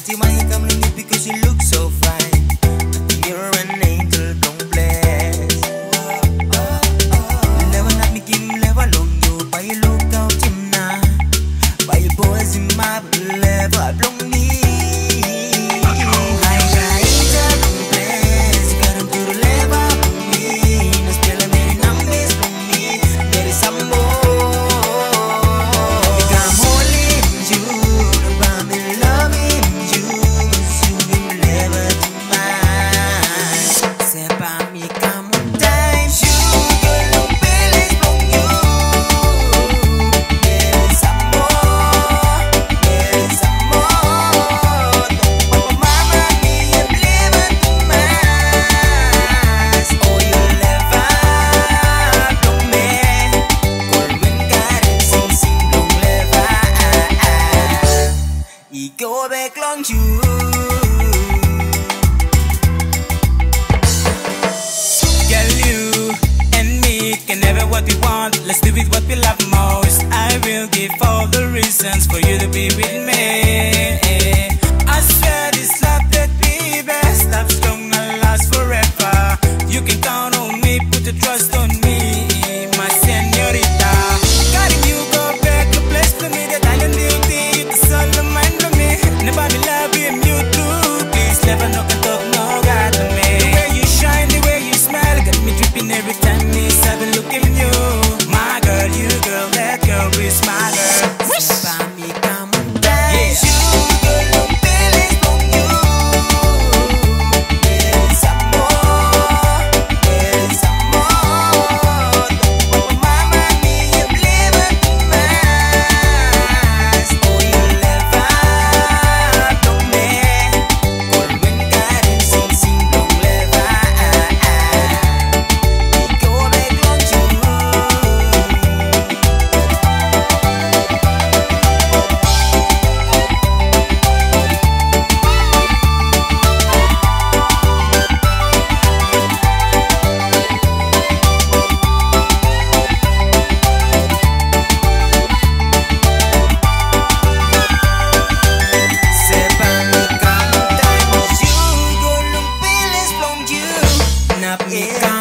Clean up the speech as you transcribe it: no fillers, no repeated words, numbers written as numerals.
you might come to me because you look so fine. I think you're an angel complex. Never let me give him never long you. By you look out him now. By you boys in my level, I belong me. Go back long you. Girl, you and me can have what we want. Let's do it what we love most. I will give all the reasons for you to be with me. I swear this love that we best, love strong and last forever. You can count on me, put your trust on me, my señorita. Guiding you go back to place to me that I don't need the sun of mine. Nobody love him, you too. Please never knock and talk, no God to me. The way you shine, the way you smile, got me dripping every time miss I've been looking at you. My girl, you girl, that girl is my girl. Wish by me, come on, dance. Yeah. You girl, no feelings from you. There's some more, there's some more. No, mama, me, you've lived too much. Oh, you'll never. Yeah.